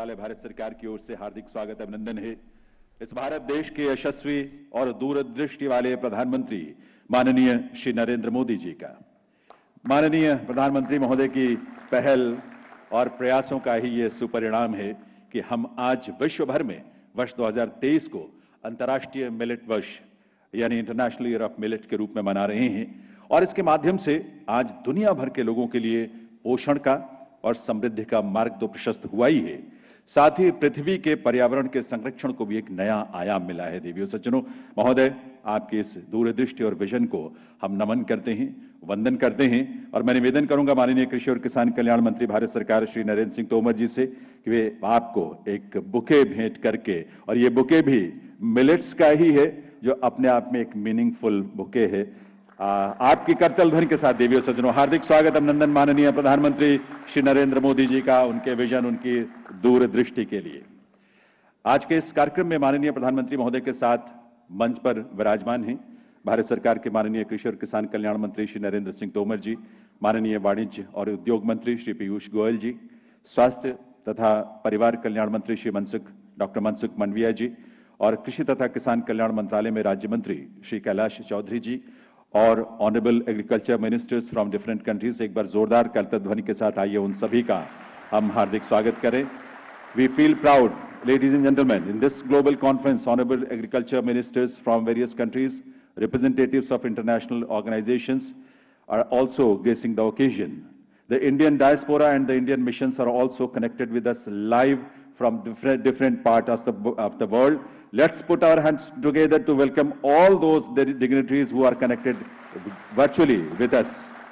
मंत्रालय भारत सरकार की ओर से हार्दिक स्वागत अभिनंदन है। इस भारत देश के यशस्वी और दूरदृष्टि वाले प्रधानमंत्री माननीय श्री नरेंद्र मोदी जी का, माननीय प्रधानमंत्री महोदय की पहल और प्रयासों का ही ये सुपरिणाम है कि हम आज विश्व भर में वर्ष 2023 को अंतर्राष्ट्रीय मिलेट वर्ष यानी इंटरनेशनल ईयर ऑफ मिलेट के रूप में मना रहे हैं और इसके माध्यम से आज दुनिया भर के लोगों के लिए पोषण का और समृद्धि का मार्ग तो प्रशस्त हुआ ही है, साथ ही पृथ्वी के पर्यावरण के संरक्षण को भी एक नया आयाम मिला है। देवियों सज्जनों, महोदय, आपकी इस दूरदृष्टि और विजन को हम नमन करते हैं, वंदन करते हैं और मैं निवेदन करूंगा माननीय कृषि और किसान कल्याण मंत्री भारत सरकार श्री नरेंद्र सिंह तोमर जी से कि वे आपको एक बुके भेंट करके, और ये बुके भी मिलेट्स का ही है जो अपने आप में एक मीनिंगफुल बुके है, आपकी करतल ध्वनि के साथ देवियों सज्जनों हार्दिक स्वागत अभिनंदन माननीय प्रधानमंत्री श्री नरेंद्र मोदी जी का, उनके विजन, उनकी दूरदृष्टि के लिए। आज के इस कार्यक्रम में माननीय प्रधानमंत्री महोदय के साथ मंच पर विराजमान हैं भारत सरकार के माननीय कृषि और किसान कल्याण मंत्री श्री नरेंद्र सिंह तोमर जी, माननीय वाणिज्य और उद्योग मंत्री श्री पीयूष गोयल जी, स्वास्थ्य तथा परिवार कल्याण मंत्री श्री डॉक्टर मनसुख मंडविया जी और कृषि तथा किसान कल्याण मंत्रालय में राज्य मंत्री श्री कैलाश चौधरी जी और honourable agriculture ministers from different countries. एक बार जोरदार करतल ध्वनि के साथ आइए उन सभी का हम हार्दिक स्वागत करें। We feel proud, ladies and gentlemen, in this global conference, honorable agriculture ministers from various countries, representatives of international organizations are also gracing the occasion. The Indian diaspora and the Indian missions are also connected with us live from different parts of the world. Let's put our hands together to welcome all those dignitaries who are connected virtually with us.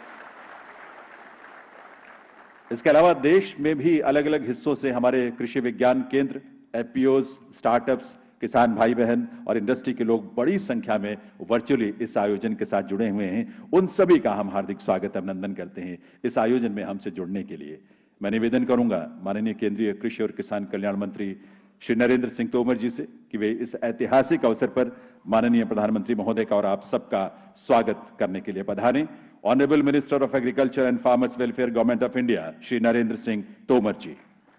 इसके अलावा देश में भी अलग अलग हिस्सों से हमारे कृषि विज्ञान केंद्र, एफपीओज, स्टार्टअप्स, किसान भाई बहन और इंडस्ट्री के लोग बड़ी संख्या में वर्चुअली इस आयोजन के साथ जुड़े हुए हैं। उन सभी का हम हार्दिक स्वागत अभिनंदन करते हैं इस आयोजन में हमसे जुड़ने के लिए। मैं निवेदन करूंगा माननीय केंद्रीय कृषि और किसान कल्याण मंत्री श्री नरेंद्र सिंह तोमर जी से कि वे इस ऐतिहासिक अवसर पर माननीय प्रधानमंत्री महोदय का और आप सबका स्वागत करने के लिए पधारें। Honourable minister of agriculture and farmers welfare, government of India, Shri Narendra Singh Tomar ji.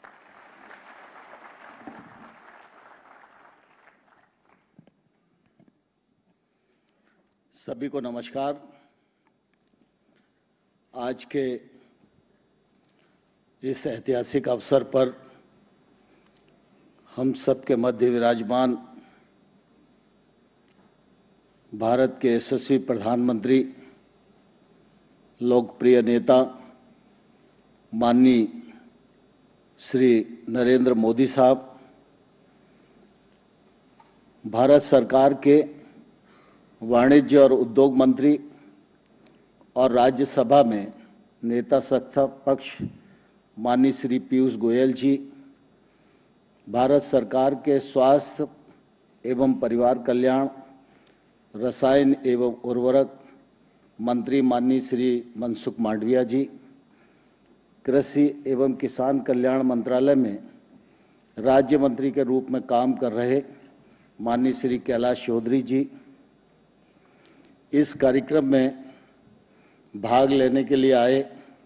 सभी को नमस्कार। आज के इस ऐतिहासिक अवसर पर हम सबके मध्य विराजमान भारत के यशस्वी प्रधानमंत्री, लोकप्रिय नेता माननीय श्री नरेंद्र मोदी साहब, भारत सरकार के वाणिज्य और उद्योग मंत्री और राज्यसभा में नेता सत्ता पक्ष माननीय श्री पीयूष गोयल जी, भारत सरकार के स्वास्थ्य एवं परिवार कल्याण, रसायन एवं उर्वरक मंत्री माननीय श्री मनसुख मांडविया जी, कृषि एवं किसान कल्याण मंत्रालय में राज्य मंत्री के रूप में काम कर रहे माननीय श्री कैलाश चौधरी जी, इस कार्यक्रम में भाग लेने के लिए आए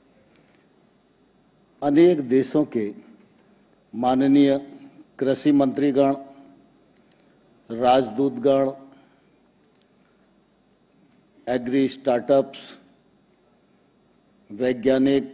अनेक देशों के माननीय कृषि मंत्रीगण, राजदूतगण, एग्री स्टार्टअप्स, वैज्ञानिक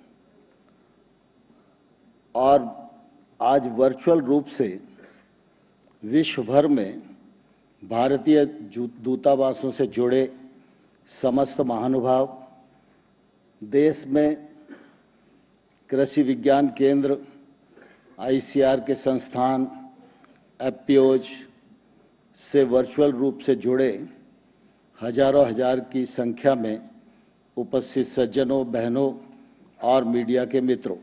और आज वर्चुअल रूप से विश्व भर में भारतीय दूतावासों से जुड़े समस्त महानुभाव, देश में कृषि विज्ञान केंद्र, आईसीआर के संस्थान, एफपीओज से वर्चुअल रूप से जुड़े हजारों हजार की संख्या में उपस्थित सज्जनों, बहनों और मीडिया के मित्रों,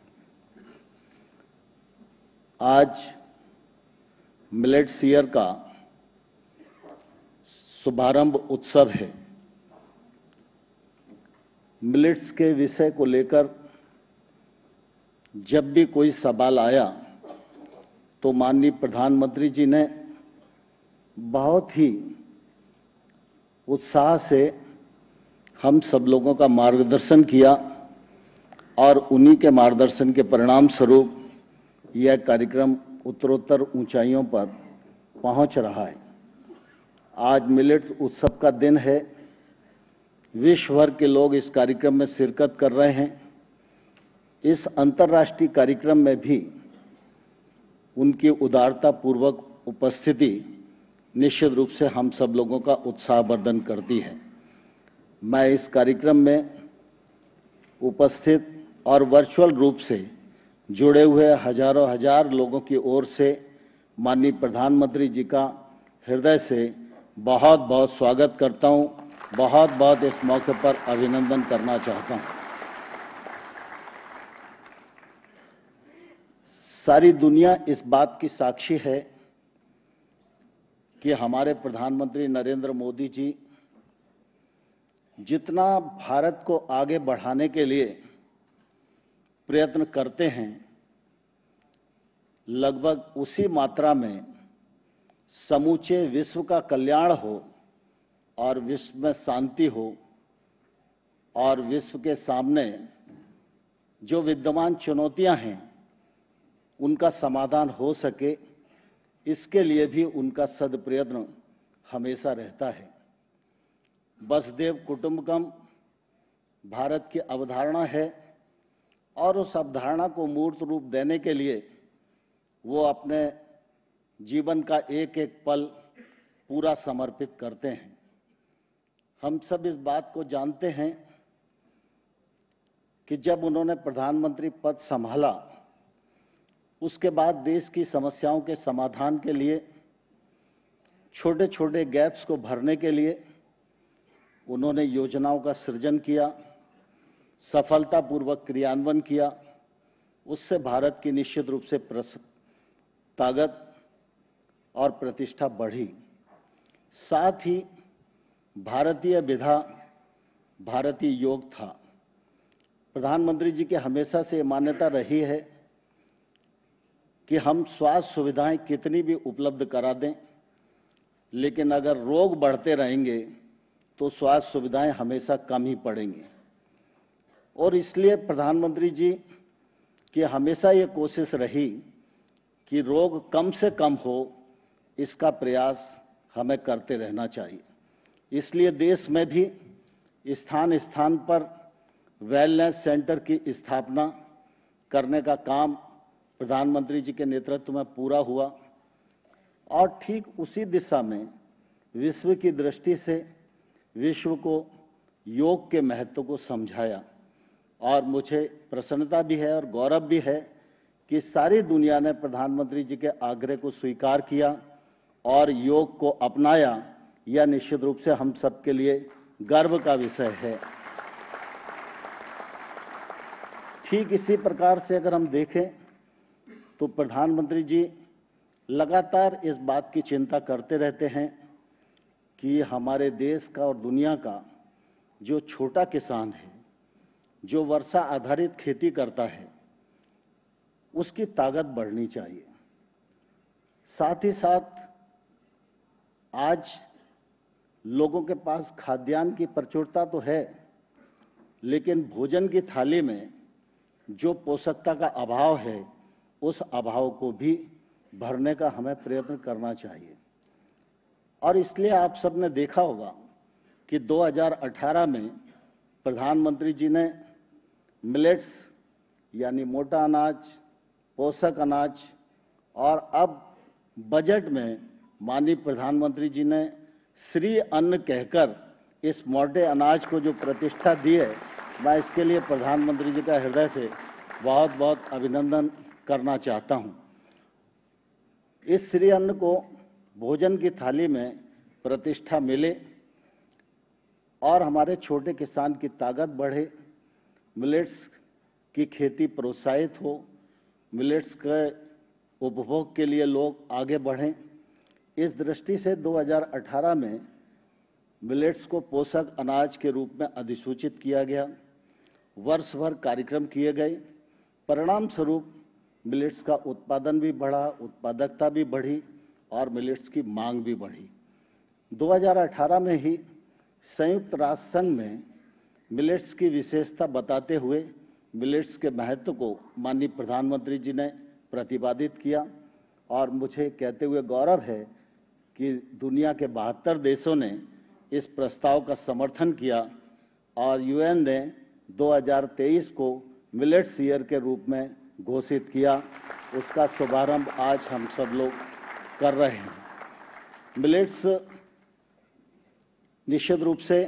आज मिलेट्स ईयर का शुभारंभ उत्सव है। मिलेट्स के विषय को लेकर जब भी कोई सवाल आया तो माननीय प्रधानमंत्री जी ने बहुत ही उत्साह से हम सब लोगों का मार्गदर्शन किया और उन्हीं के मार्गदर्शन के परिणाम स्वरूप यह कार्यक्रम उत्तरोत्तर ऊंचाइयों पर पहुंच रहा है। आज मिलेट्स उत्सव का दिन है। विश्व भर के लोग इस कार्यक्रम में शिरकत कर रहे हैं। इस अंतर्राष्ट्रीय कार्यक्रम में भी उनकी उदारतापूर्वक उपस्थिति निश्चित रूप से हम सब लोगों का उत्साहवर्धन करती है। मैं इस कार्यक्रम में उपस्थित और वर्चुअल रूप से जुड़े हुए हजारों हजार लोगों की ओर से माननीय प्रधानमंत्री जी का हृदय से बहुत बहुत स्वागत करता हूं। बहुत बहुत इस मौके पर अभिनंदन करना चाहता हूं। सारी दुनिया इस बात की साक्षी है कि हमारे प्रधानमंत्री नरेंद्र मोदी जी जितना भारत को आगे बढ़ाने के लिए प्रयत्न करते हैं, लगभग उसी मात्रा में समूचे विश्व का कल्याण हो और विश्व में शांति हो और विश्व के सामने जो विद्यमान चुनौतियां हैं उनका समाधान हो सके, इसके लिए भी उनका सदप्रयत्न हमेशा रहता है। वसुधैव कुटुंबकम भारत की अवधारणा है और उस अवधारणा को मूर्त रूप देने के लिए वो अपने जीवन का एक एक पल पूरा समर्पित करते हैं। हम सब इस बात को जानते हैं कि जब उन्होंने प्रधानमंत्री पद संभाला, उसके बाद देश की समस्याओं के समाधान के लिए, छोटे छोटे गैप्स को भरने के लिए उन्होंने योजनाओं का सृजन किया, सफलतापूर्वक क्रियान्वयन किया। उससे भारत की निश्चित रूप से ताकत और प्रतिष्ठा बढ़ी। साथ ही भारतीय विधा, भारतीय योग था। प्रधानमंत्री जी की हमेशा से मान्यता रही है कि हम स्वास्थ्य सुविधाएं कितनी भी उपलब्ध करा दें, लेकिन अगर रोग बढ़ते रहेंगे तो स्वास्थ्य सुविधाएं हमेशा कम ही पड़ेंगी। और इसलिए प्रधानमंत्री जी की हमेशा ये कोशिश रही कि रोग कम से कम हो, इसका प्रयास हमें करते रहना चाहिए। इसलिए देश में भी स्थान स्थान पर वेलनेस सेंटर की स्थापना करने का काम प्रधानमंत्री जी के नेतृत्व में पूरा हुआ और ठीक उसी दिशा में विश्व की दृष्टि से विश्व को योग के महत्व को समझाया। और मुझे प्रसन्नता भी है और गौरव भी है कि सारी दुनिया ने प्रधानमंत्री जी के आग्रह को स्वीकार किया और योग को अपनाया। यह निश्चित रूप से हम सबके लिए गर्व का विषय है। ठीक इसी प्रकार से अगर हम देखें तो प्रधानमंत्री जी लगातार इस बात की चिंता करते रहते हैं कि हमारे देश का और दुनिया का जो छोटा किसान है, जो वर्षा आधारित खेती करता है, उसकी ताकत बढ़नी चाहिए। साथ ही साथ आज लोगों के पास खाद्यान्न की प्रचुरता तो है, लेकिन भोजन की थाली में जो पोषकता का अभाव है, उस अभाव को भी भरने का हमें प्रयत्न करना चाहिए। और इसलिए आप सबने देखा होगा कि 2018 में प्रधानमंत्री जी ने मिलेट्स यानी मोटा अनाज, पोषक अनाज और अब बजट में माननीय प्रधानमंत्री जी ने श्री अन्न कहकर इस मोटे अनाज को जो प्रतिष्ठा दी है, मैं इसके लिए प्रधानमंत्री जी का हृदय से बहुत बहुत अभिनंदन करना चाहता हूं। इस श्री अन्न को भोजन की थाली में प्रतिष्ठा मिले और हमारे छोटे किसान की ताकत बढ़े, मिलेट्स की खेती प्रोत्साहित हो, मिलेट्स के उपभोग के लिए लोग आगे बढ़ें। इस दृष्टि से 2018 में मिलेट्स को पोषक अनाज के रूप में अधिसूचित किया गया। वर्ष भर कार्यक्रम किए गए। परिणाम स्वरूप मिलेट्स का उत्पादन भी बढ़ा, उत्पादकता भी बढ़ी और मिलेट्स की मांग भी बढ़ी। 2018 में ही संयुक्त राष्ट्र संघ में मिलेट्स की विशेषता बताते हुए मिलेट्स के महत्व को माननीय प्रधानमंत्री जी ने प्रतिपादित किया और मुझे कहते हुए गौरव है कि दुनिया के 72 देशों ने इस प्रस्ताव का समर्थन किया और यूएन ने 2023 को मिलेट्स ईयर के रूप में घोषित किया। उसका शुभारंभ आज हम सब लोग कर रहे हैं। मिलेट्स निश्चित रूप से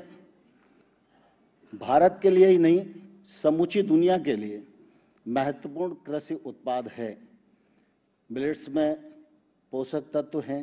भारत के लिए ही नहीं, समूची दुनिया के लिए महत्वपूर्ण कृषि उत्पाद है। मिलेट्स में पोषक तत्व हैं।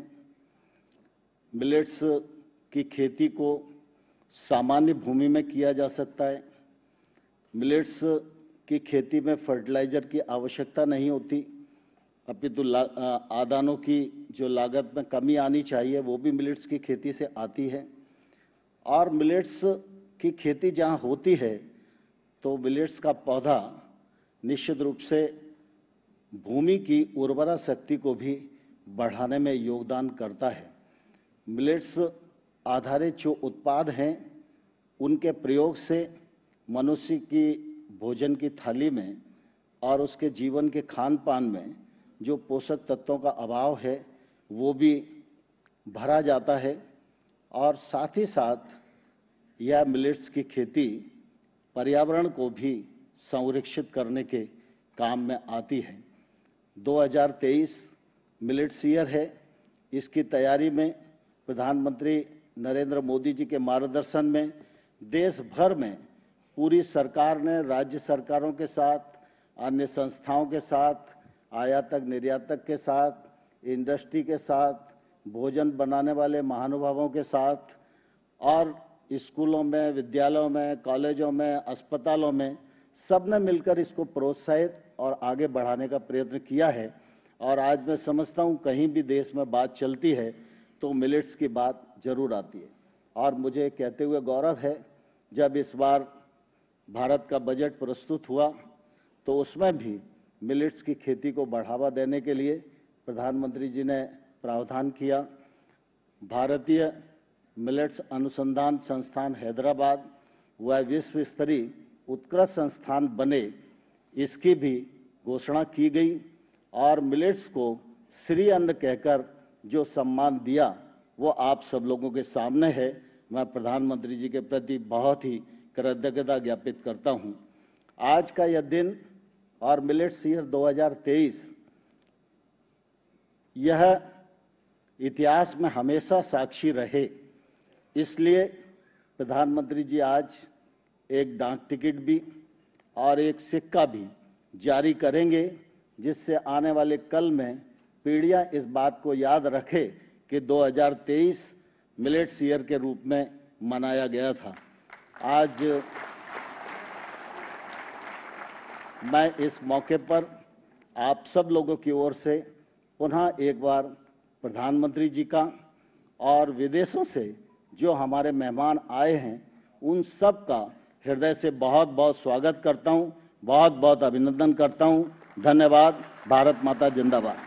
मिलेट्स की खेती को सामान्य भूमि में किया जा सकता है। मिलेट्स की खेती में फर्टिलाइजर की आवश्यकता नहीं होती, अपितु आदानों की जो लागत में कमी आनी चाहिए वो भी मिलेट्स की खेती से आती है। और मिलेट्स की खेती जहाँ होती है तो मिलेट्स का पौधा निश्चित रूप से भूमि की उर्वरा शक्ति को भी बढ़ाने में योगदान करता है। मिलेट्स आधारित जो उत्पाद हैं उनके प्रयोग से मनुष्य की भोजन की थाली में और उसके जीवन के खान पान में जो पोषक तत्वों का अभाव है वो भी भरा जाता है। और साथ ही साथ यह मिलेट्स की खेती पर्यावरण को भी संरक्षित करने के काम में आती है। 2023 मिलेट्स ईयर है। इसकी तैयारी में प्रधानमंत्री नरेंद्र मोदी जी के मार्गदर्शन में देश भर में पूरी सरकार ने राज्य सरकारों के साथ, अन्य संस्थाओं के साथ, आयातक निर्यातक के साथ, इंडस्ट्री के साथ, भोजन बनाने वाले महानुभावों के साथ और स्कूलों में, विद्यालयों में, कॉलेजों में, अस्पतालों में सब ने मिलकर इसको प्रोत्साहित और आगे बढ़ाने का प्रयत्न किया है। और आज मैं समझता हूँ कहीं भी देश में बात चलती है तो मिलेट्स की बात जरूर आती है। और मुझे कहते हुए गौरव है जब इस बार भारत का बजट प्रस्तुत हुआ तो उसमें भी मिलेट्स की खेती को बढ़ावा देने के लिए प्रधानमंत्री जी ने प्रावधान किया। भारतीय मिलेट्स अनुसंधान संस्थान हैदराबाद वह विश्व स्तरीय उत्कृष्ट संस्थान बने, इसकी भी घोषणा की गई। और मिलेट्स को श्री अन्न कहकर जो सम्मान दिया वो आप सब लोगों के सामने है। मैं प्रधानमंत्री जी के प्रति बहुत ही कृतज्ञता ज्ञापित करता हूं। आज का यह दिन और मिलेट्स ईयर 2023 यह इतिहास में हमेशा साक्षी रहे, इसलिए प्रधानमंत्री जी आज एक डाक टिकट भी और एक सिक्का भी जारी करेंगे जिससे आने वाले कल में पीढ़ियां इस बात को याद रखे कि 2023 मिलेट्स ईयर के रूप में मनाया गया था। आज मैं इस मौके पर आप सब लोगों की ओर से पुनः एक बार प्रधानमंत्री जी का और विदेशों से जो हमारे मेहमान आए हैं उन सब का हृदय से बहुत बहुत स्वागत करता हूं, बहुत बहुत अभिनंदन करता हूं। धन्यवाद। भारत माता जिंदाबाद।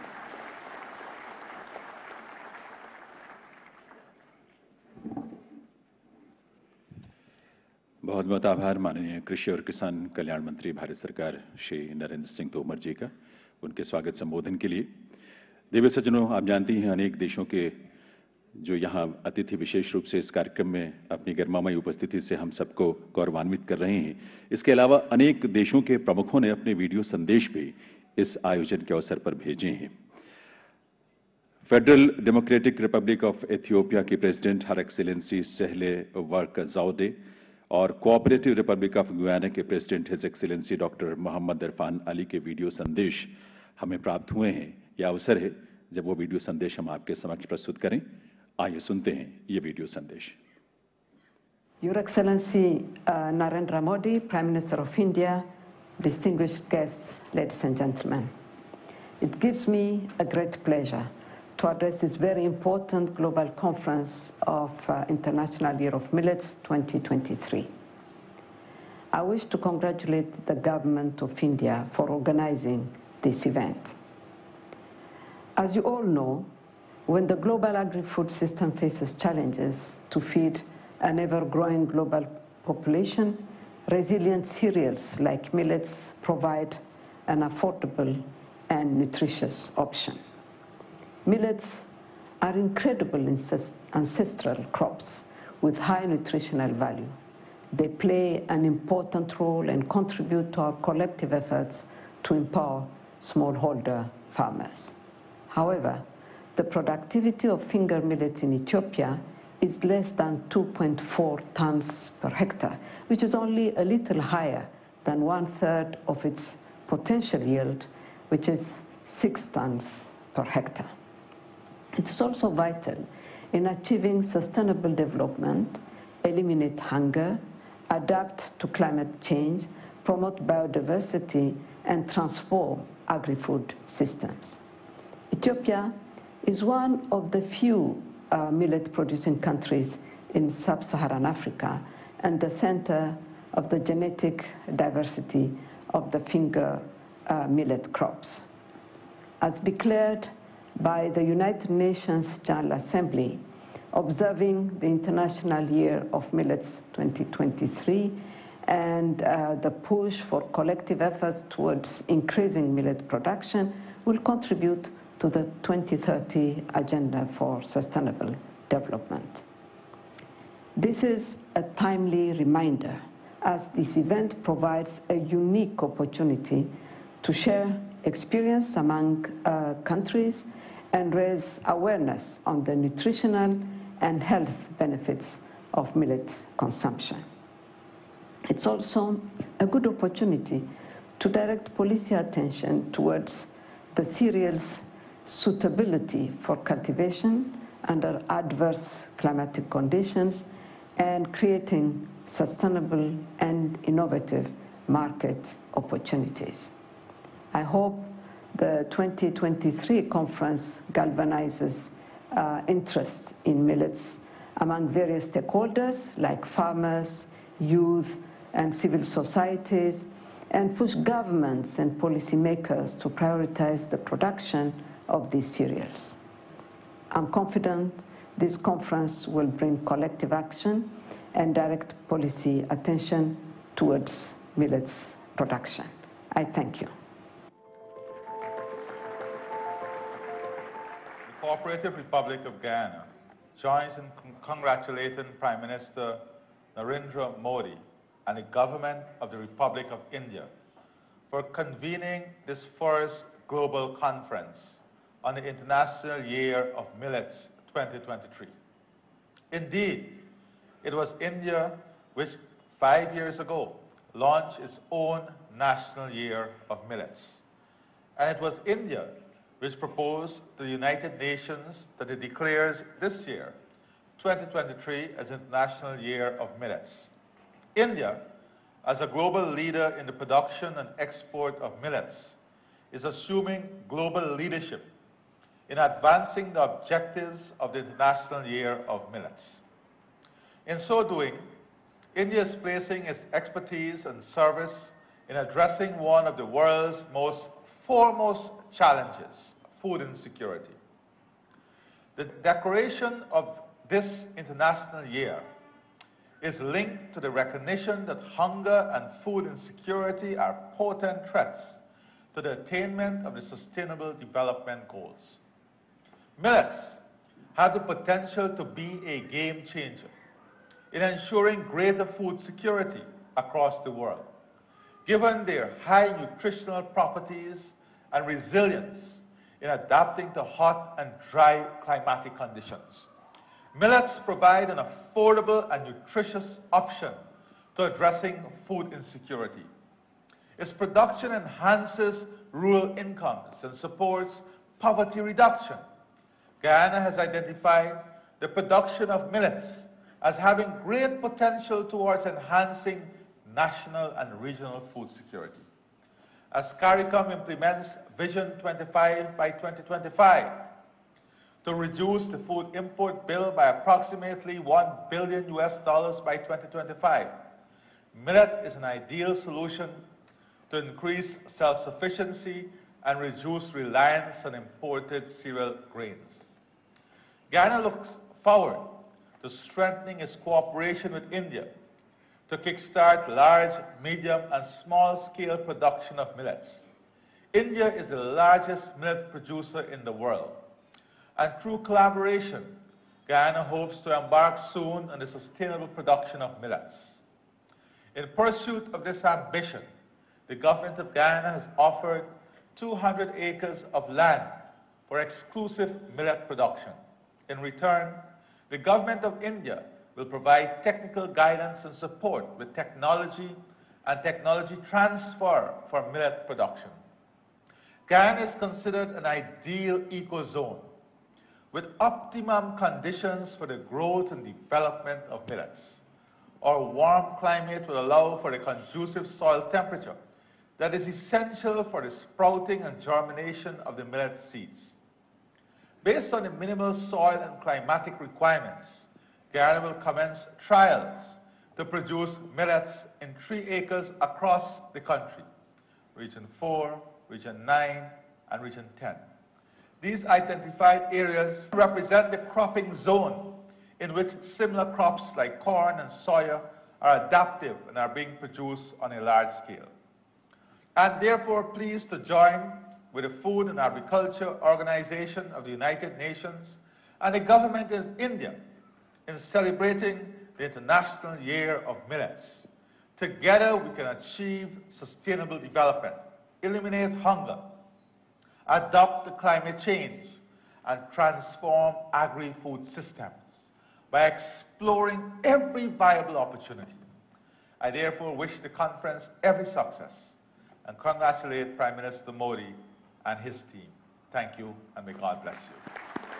बहुत बहुत आभार माननीय कृषि और किसान कल्याण मंत्री भारत सरकार श्री नरेंद्र सिंह तोमर जी का उनके स्वागत संबोधन के लिए। दिव्य सज्जनों, आप जानती हैं अनेक देशों के जो यहाँ अतिथि विशेष रूप से इस कार्यक्रम में अपनी गरिमामयी उपस्थिति से हम सबको गौरवान्वित कर रहे हैं। इसके अलावा अनेक देशों के प्रमुखों ने अपने वीडियो संदेश भी इस आयोजन के अवसर पर भेजे हैं। Federal democratic republic of Ethiopia की president her excellency Sahle Work Zewde और कोऑपरेटिव रिपब्लिक ऑफ गुयाना के president his excellency doctor Mohamed Irfan Ali के वीडियो संदेश हमें प्राप्त हुए हैं। यह अवसर है जब वो वीडियो संदेश हम आपके समक्ष प्रस्तुत करें। आइए सुनते हैं ये वीडियो संदेश। Your Excellency Narendra Modi, Prime Minister of India, distinguished guests, ladies and gentlemen. It gives me a great pleasure to address this very important global conference of International Year of Millets 2023. I wish to congratulate the government of India for organizing this event. As you all know, when the global agri-food system faces challenges to feed an ever-growing global population, resilient cereals like millets provide an affordable and nutritious option. Millets are incredible ancestral crops with high nutritional value. They play an important role and contribute to our collective efforts to empower smallholder farmers. However, the productivity of finger millet in Ethiopia is less than 2.4 tons per hectare, which is only a little higher than 1/3 of its potential yield, which is 6 tons per hectare. It is also vital in achieving sustainable development, eliminate hunger, adapt to climate change, promote biodiversity, and transform agri-food systems. Ethiopia is one of the few millet-producing countries in sub-Saharan Africa and the center of the genetic diversity of the finger millet crops. As declared by the United Nations General Assembly, observing the International Year of Millets 2023 and the push for collective efforts towards increasing millet production will contribute to the 2030 Agenda for Sustainable Development. This is a timely reminder, as this event provides a unique opportunity to share experience among countries and raise awareness on the nutritional and health benefits of millet consumption. It's also a good opportunity to direct policy attention towards the cereal's suitability for cultivation under adverse climatic conditions and creating sustainable and innovative market opportunities. I hope the 2023 conference galvanizes interest in millets among various stakeholders like farmers, youth, and civil societies, and push governments and policymakers to prioritize the production of these cereals. I'm confident this conference will bring collective action and direct policy attention towards millets production. I thank you. The Cooperative Republic of Guyana joins in congratulating Prime Minister Narendra Modi and the government of the Republic of India for convening this first global conference on the International Year of Millets 2023. Indeed, it was India which 5 years ago launched its own National Year of Millets. And it was India which proposed to the United Nations that it declares this year, 2023, as International Year of Millets. India, as a global leader in the production and export of millets, is assuming global leadership in advancing the objectives of the International Year of Millets. In so doing, India is placing its expertise and service in addressing one of the world's most foremost challenges, food insecurity. The declaration of this International Year is linked to the recognition that hunger and food insecurity are potent threats to the attainment of the Sustainable Development Goals. Millets have the potential to be a game changer in ensuring greater food security across the world, given their high nutritional properties and resilience in adapting to hot and dry climatic conditions. Millets provide an affordable and nutritious option to addressing food insecurity. Its production enhances rural incomes and supports poverty reduction. Guyana has identified the production of millets as having great potential towards enhancing national and regional food security. As CARICOM implements Vision 25 by 2025 to reduce the food import bill by approximately $1 billion by 2025, millet is an ideal solution to increase self-sufficiency and reduce reliance on imported cereal grains. Guyana looks forward to strengthening its cooperation with India to kickstart large, medium, and small-scale production of millets India is the largest millet producer in the world, and through collaboration, Guyana hopes to embark soon on the sustainable production of millets. In pursuit of this ambition, the government of Guyana has offered 200 acres of land for exclusive millet production. In return, the government of India will provide technical guidance and support with technology and technology transfer for millet production. Guyana is considered an ideal ecozone with optimum conditions for the growth and development of millets. Our warm climate will allow for a conducive soil temperature that is essential for the sprouting and germination of the millet seeds. Based on the minimal soil and climatic requirements, Guyana will commence trials to produce millets in 3 acres across the country, Region 4, Region 9, and Region 10. These identified areas represent the cropping zone in which similar crops like corn and soya are adaptive and are being produced on a large scale. I'm therefore pleased to join with the Food and Agriculture Organization of the United Nations and the government of India in celebrating the International Year of Millets. Together we can achieve sustainable development, eliminate hunger, adopt to climate change, and transform agri-food systems by exploring every viable opportunity. I therefore wish the conference every success and congratulate Prime Minister Modi and his team. Thank you, and may God bless you.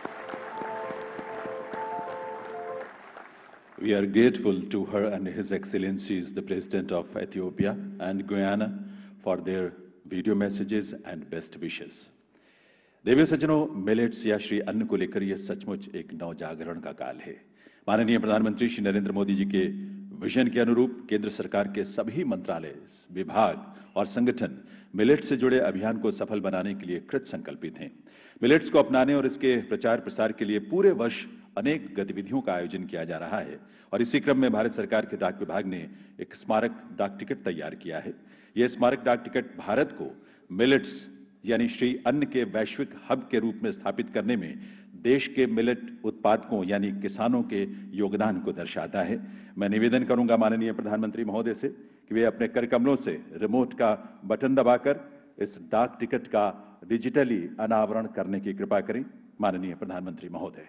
We are grateful to her and His Excellencies, the President of Ethiopia and Guyana, for their video messages and best wishes. देवी सज्जनों, millets या श्री अन्न को लेकर यह सचमुच एक नवजागरण का काल है। माननीय प्रधानमंत्री श्री नरेंद्र मोदी जी के विजन के अनुरूप केंद्र सरकार के सभी मंत्रालय, विभाग और संगठन मिलेट से जुड़े अभियान को सफल बनाने के लिए कृत संकल्पित हैं। मिलेट्स को अपनाने और इसके प्रचार प्रसार के लिए पूरे वर्ष अनेक गतिविधियों का आयोजन किया जा रहा है और इसी क्रम में भारत सरकार के डाक विभाग ने एक स्मारक डाक टिकट तैयार किया है। यह स्मारक डाक टिकट भारत को मिलेट्स यानी श्री अन्न के वैश्विक हब के रूप में स्थापित करने में देश के मिलेट उत्पादकों यानी किसानों के योगदान को दर्शाता है। मैं निवेदन करूंगा माननीय प्रधानमंत्री महोदय से कि वे अपने कर कमलों से रिमोट का बटन दबाकर इस डाक टिकट का डिजिटली अनावरण करने की कृपा करें। माननीय प्रधानमंत्री महोदय।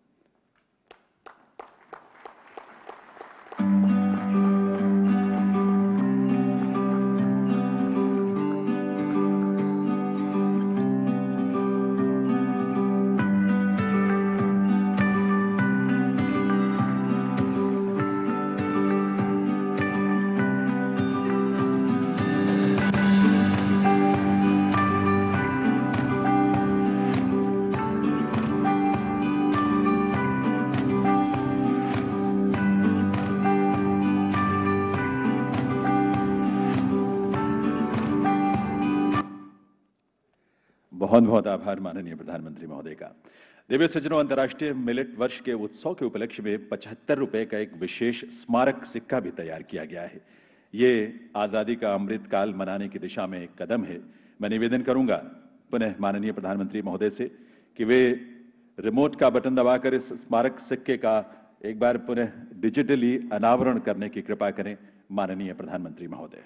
बहुत बहुत आभार माननीय प्रधानमंत्री महोदय का। देवी सज्जनों, अंतर्राष्ट्रीय मिलेट वर्ष के उत्सव के उपलक्ष्य में 75 रुपए का एक विशेष स्मारक सिक्का भी तैयार किया गया है। ये आज़ादी का अमृत काल मनाने की दिशा में एक कदम है। मैं निवेदन करूंगा पुनः माननीय प्रधानमंत्री महोदय से कि वे रिमोट का बटन दबाकर इस स्मारक सिक्के का एक बार पुनः डिजिटली अनावरण करने की कृपा करें। माननीय प्रधानमंत्री महोदय।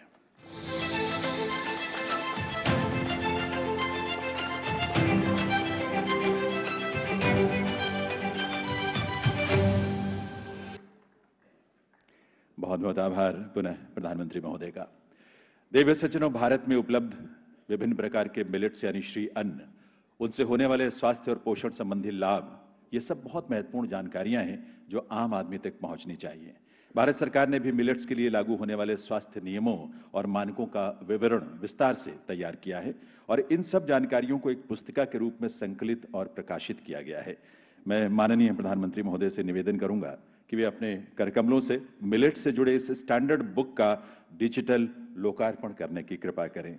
बहुत बहुत आभार पुनः प्रधानमंत्री महोदय का। देवी सज्जनों, भारत में उपलब्ध विभिन्न प्रकार के मिलेट्स यानी श्री अन्न, उनसे होने वाले स्वास्थ्य और पोषण संबंधी लाभ, ये सब बहुत महत्वपूर्ण जानकारियां हैं जो आम आदमी तक पहुंचनी चाहिए। भारत सरकार ने भी मिलेट्स के लिए लागू होने वाले स्वास्थ्य नियमों और मानकों का विवरण विस्तार से तैयार किया है और इन सब जानकारियों को एक पुस्तिका के रूप में संकलित और प्रकाशित किया गया है। मैं माननीय प्रधानमंत्री महोदय से निवेदन करूंगा कि वे अपने करकमलों से मिलेट से जुड़े इस स्टैंडर्ड बुक का डिजिटल लोकार्पण करने की कृपा करें।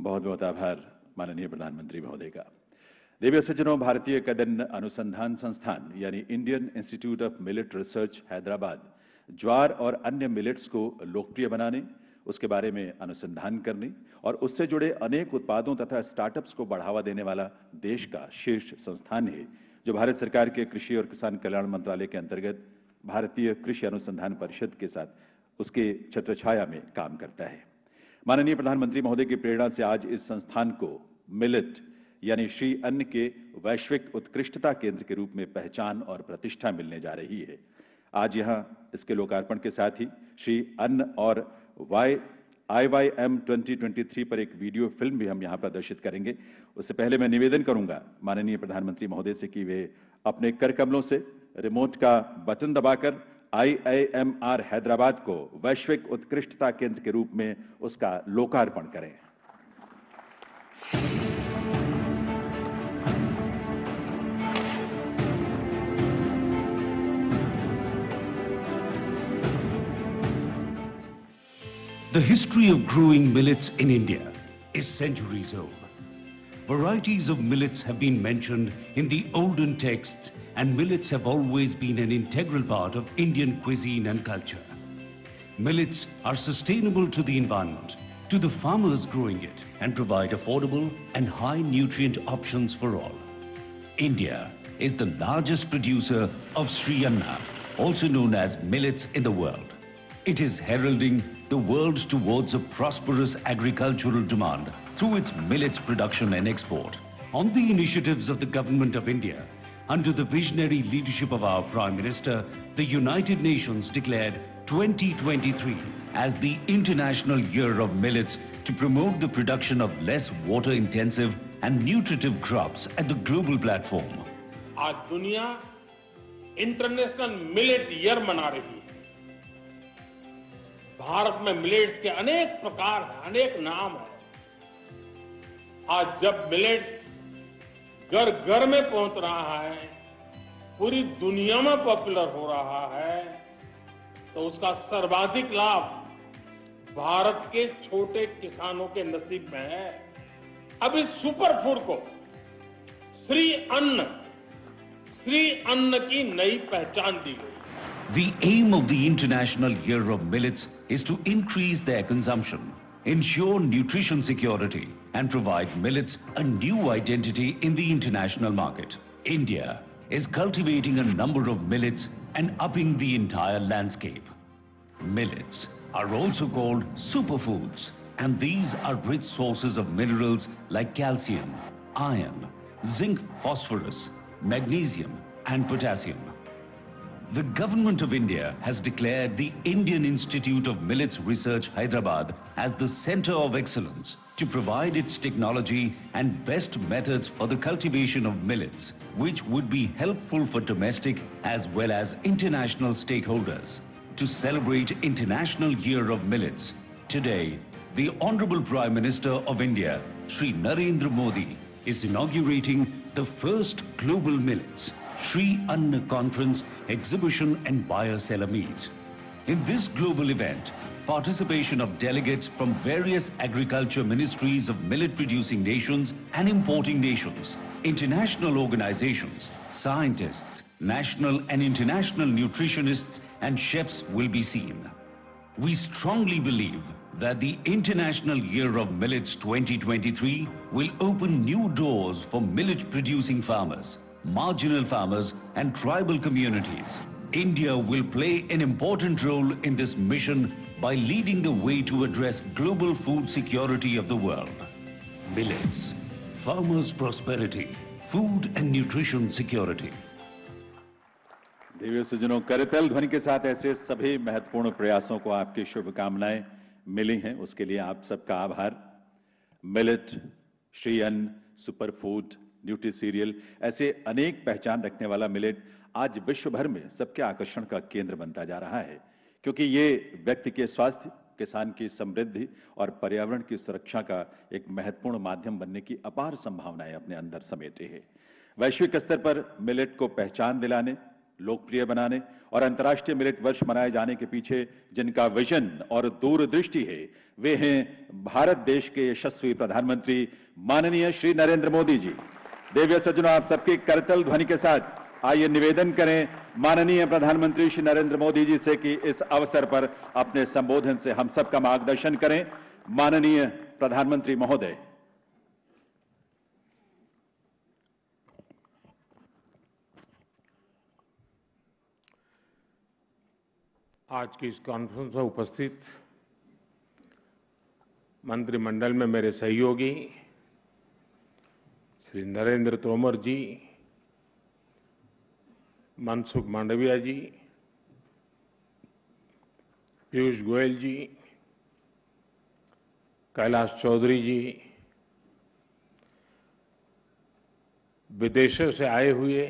बहुत बहुत आभार माननीय प्रधानमंत्री महोदय का। देवी सज्जनों, भारतीय कदन अनुसंधान संस्थान यानी Indian institute of millet research Hyderabad jowar और अन्य मिलेट्स को लोकप्रिय बनाने, उसके बारे में अनुसंधान करने और उससे जुड़े अनेक उत्पादों तथा स्टार्टअप्स को बढ़ावा देने वाला देश का शीर्ष संस्थान है, जो भारत सरकार के कृषि और किसान कल्याण मंत्रालय के अंतर्गत भारतीय कृषि अनुसंधान परिषद के साथ उसके छत्रछाया में काम करता है। माननीय प्रधानमंत्री महोदय की प्रेरणा से आज इस संस्थान को मिलेट यानी श्री अन्न के वैश्विक उत्कृष्टता केंद्र के रूप में पहचान और प्रतिष्ठा मिलने जा रही है। आज यहाँ इसके लोकार्पण के साथ ही श्री अन्न और IYM 2023 पर एक वीडियो फिल्म भी हम यहाँ प्रदर्शित करेंगे। उससे पहले मैं निवेदन करूंगा माननीय प्रधानमंत्री महोदय से कि वे अपने कर कमलों से रिमोट का बटन दबाकर IIMR हैदराबाद को वैश्विक उत्कृष्टता केंद्र के रूप में उसका लोकार्पण करें। The history of growing millets in India is centuries old. Varieties of millets have been mentioned in the olden texts, and millets have always been an integral part of Indian cuisine and culture. Millets are sustainable to the environment, to the farmers growing it, and provide affordable and high nutrient options for all. India is the largest producer of Sri Anna, also known as millets, in the world. It is heralding the world towards a prosperous agricultural demand through its millets production and export. On the initiatives of the Government of India, under the visionary leadership of our Prime Minister, the United Nations declared 2023 as the International Year of Millets to promote the production of less water-intensive and nutritive crops at the global platform. आज दुनिया international millet year मना रही है। भारत में millets के अनेक प्रकार हैं, अनेक नाम हैं। आज जब मिलेट्स घर घर में पहुंच रहा है, पूरी दुनिया में पॉपुलर हो रहा है, तो उसका सर्वाधिक लाभ भारत के छोटे किसानों के नसीब में है। अब इस सुपर फूड को श्री अन्न की नई पहचान दी गई। The aim of the International Year of Millets is to increase their consumption, ensure nutrition security, and provide millets a new identity in the international market. India is cultivating a number of millets and upping the entire landscape. Millets are also called superfoods, and these are rich sources of minerals like calcium, iron, zinc, phosphorus, magnesium, and potassium. The Government of India has declared the Indian Institute of Millets Research Hyderabad as the Center of Excellence to provide its technology and best methods for the cultivation of millets, which would be helpful for domestic as well as international stakeholders. To celebrate International Year of Millets, today, the Honorable Prime Minister of India, Shri Narendra Modi, is inaugurating the first Global Millets Sri Anna Conference, Exhibition and Buyer-Seller Meet. In this global event, participation of delegates from various agriculture ministries of millet-producing nations and importing nations, international organizations, scientists, national and international nutritionists and chefs will be seen. We strongly believe that the International Year of Millets 2023 will open new doors for millet-producing farmers, marginal farmers and tribal communities. India will play an important role in this mission by leading the way to address global food security of the world. Millets, farmers' prosperity, food and nutrition security. देवी सज्जनों, करतल ध्वनि के साथ ऐसे सभी महत्वपूर्ण प्रयासों को आपकी शुभकामनाएं मिली हैं, उसके लिए आप सबका आभार। मिलेट, श्री अन्न, सुपर फूड, न्यूट्री सीरियल, ऐसे अनेक पहचान रखने वाला मिलेट आज विश्व भर में सबके आकर्षण का केंद्र बनता जा रहा है, क्योंकि ये व्यक्ति के स्वास्थ्य, किसान की समृद्धि और पर्यावरण की सुरक्षा का एक महत्वपूर्ण माध्यम बनने की अपार संभावनाएं अपने अंदर समेटे है। वैश्विक स्तर पर मिलेट को पहचान दिलाने, लोकप्रिय बनाने और अंतर्राष्ट्रीय मिलेट वर्ष मनाए जाने के पीछे जिनका विजन और दूरदृष्टि है, वे हैं भारत देश के यशस्वी प्रधानमंत्री माननीय श्री नरेंद्र मोदी जी। देवीय सज्जनों, आप सबके करतल ध्वनि के साथ आइए निवेदन करें माननीय प्रधानमंत्री श्री नरेंद्र मोदी जी से कि इस अवसर पर अपने संबोधन से हम सबका मार्गदर्शन करें। माननीय प्रधानमंत्री महोदय। आज की इस कॉन्फ्रेंस में उपस्थित मंत्रिमंडल में मेरे सहयोगी श्री नरेंद्र तोमर जी, मनसुख मांडविया जी, पीयूष गोयल जी, कैलाश चौधरी जी, विदेशों से आए हुए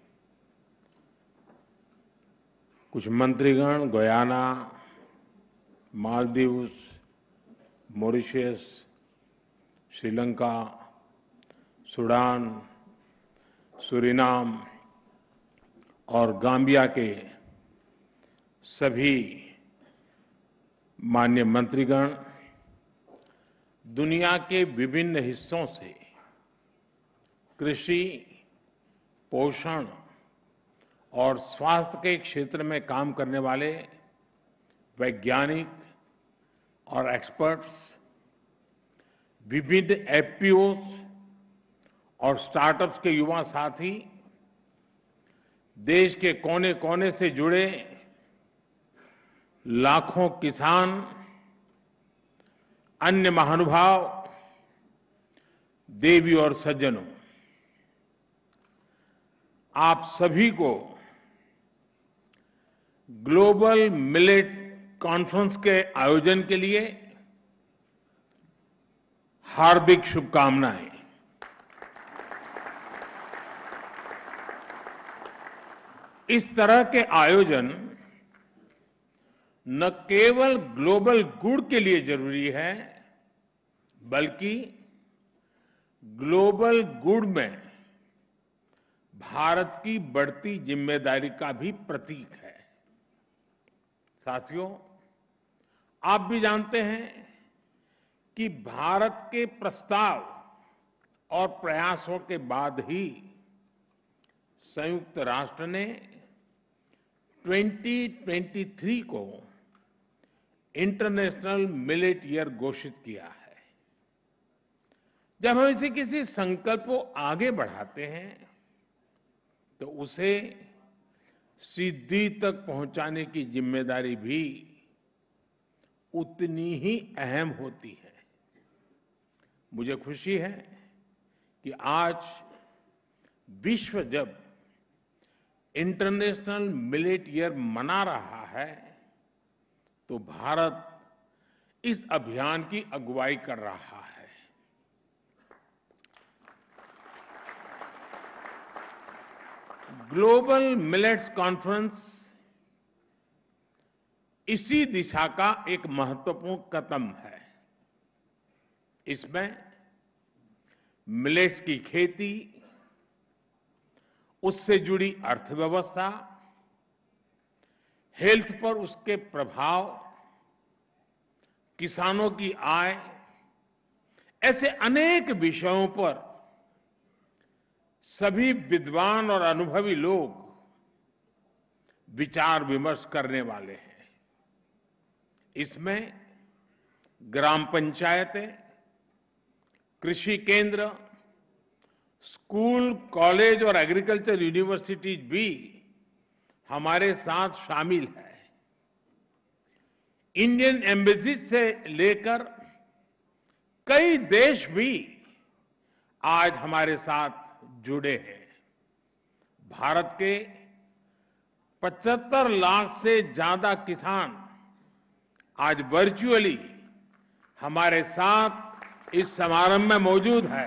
कुछ मंत्रीगण, Guyana, Maldives, Mauritius, Sri Lanka, Sudan, Suriname और गाम्बिया के सभी माननीय मंत्रीगण, दुनिया के विभिन्न हिस्सों से कृषि, पोषण और स्वास्थ्य के क्षेत्र में काम करने वाले वैज्ञानिक और एक्सपर्ट्स, विविध एफपीओज और स्टार्टअप्स के युवा साथी, देश के कोने कोने से जुड़े लाखों किसान, अन्य महानुभाव, देवी और सज्जनों, आप सभी को ग्लोबल मिलेट कॉन्फ्रेंस के आयोजन के लिए हार्दिक शुभकामनाएं। इस तरह के आयोजन न केवल ग्लोबल गुड के लिए जरूरी है, बल्कि ग्लोबल गुड में भारत की बढ़ती जिम्मेदारी का भी प्रतीक है। साथियों, आप भी जानते हैं कि भारत के प्रस्ताव और प्रयासों के बाद ही संयुक्त राष्ट्र ने 2023 को इंटरनेशनल मिलेट ईयर घोषित किया है। जब हम इसे किसी संकल्प को आगे बढ़ाते हैं तो उसे सिद्धि तक पहुंचाने की जिम्मेदारी भी उतनी ही अहम होती है। मुझे खुशी है कि आज विश्व जब इंटरनेशनल मिलेट ईयर मना रहा है तो भारत इस अभियान की अगुवाई कर रहा है। ग्लोबल मिलेट्स कॉन्फ्रेंस इसी दिशा का एक महत्वपूर्ण कदम है। इसमें मिलेट्स की खेती, उससे जुड़ी अर्थव्यवस्था, हेल्थ पर उसके प्रभाव, किसानों की आय, ऐसे अनेक विषयों पर सभी विद्वान और अनुभवी लोग विचार विमर्श करने वाले हैं। इसमें ग्राम पंचायतें, कृषि केंद्र, स्कूल, कॉलेज और एग्रीकल्चर यूनिवर्सिटीज भी हमारे साथ शामिल है। इंडियन एम्बेसी से लेकर कई देश भी आज हमारे साथ जुड़े हैं। भारत के 75 लाख से ज्यादा किसान आज वर्चुअली हमारे साथ इस समारंभ में मौजूद है।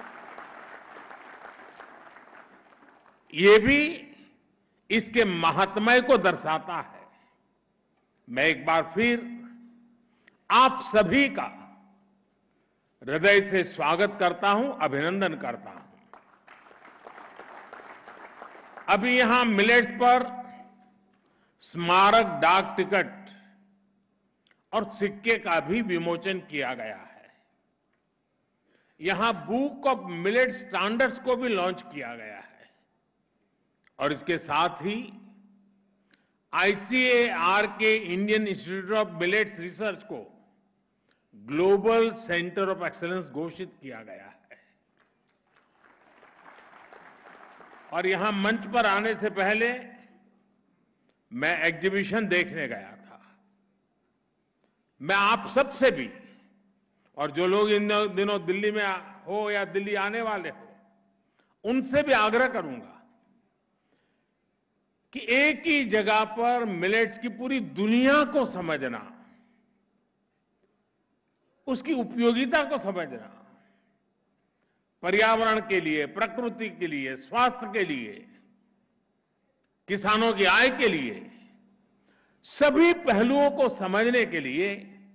ये भी इसके महात्म्य को दर्शाता है। मैं एक बार फिर आप सभी का हृदय से स्वागत करता हूं, अभिनंदन करता हूं। अभी यहां मिलेट्स पर स्मारक डाक टिकट और सिक्के का भी विमोचन किया गया है। यहां बुक ऑफ मिलेट स्टैंडर्ड्स को भी लॉन्च किया गया है और इसके साथ ही आईसीएआर के Indian institute of millets research को ग्लोबल सेंटर ऑफ एक्सीलेंस घोषित किया गया है। और यहां मंच पर आने से पहले मैं एग्जीबिशन देखने गया था। मैं आप सबसे भी, और जो लोग इन दिनों दिल्ली में हो या दिल्ली आने वाले हो, उनसे भी आग्रह करूंगा कि एक ही जगह पर मिलेट्स की पूरी दुनिया को समझना, उसकी उपयोगिता को समझना, पर्यावरण के लिए, प्रकृति के लिए, स्वास्थ्य के लिए, किसानों की आय के लिए, सभी पहलुओं को समझने के लिए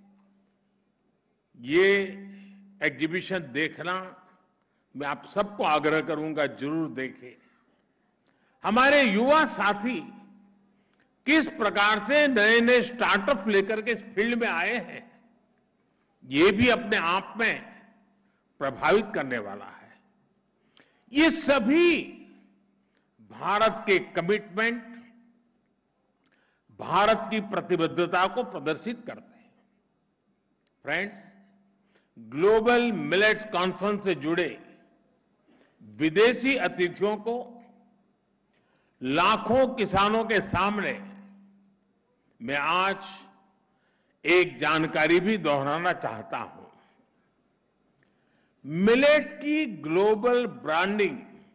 ये एग्जीबिशन देखना मैं आप सबको आग्रह करूंगा, जरूर देखें। हमारे युवा साथी किस प्रकार से नए नए स्टार्टअप लेकर के इस फील्ड में आए हैं, ये भी अपने आप में प्रभावित करने वाला है। ये सभी भारत के कमिटमेंट, भारत की प्रतिबद्धता को प्रदर्शित करते हैं। फ्रेंड्स, ग्लोबल मिलेट्स कॉन्फ्रेंस से जुड़े विदेशी अतिथियों को लाखों किसानों के सामने मैं आज एक जानकारी भी दोहराना चाहता हूं। मिलेट्स की ग्लोबल ब्रांडिंग,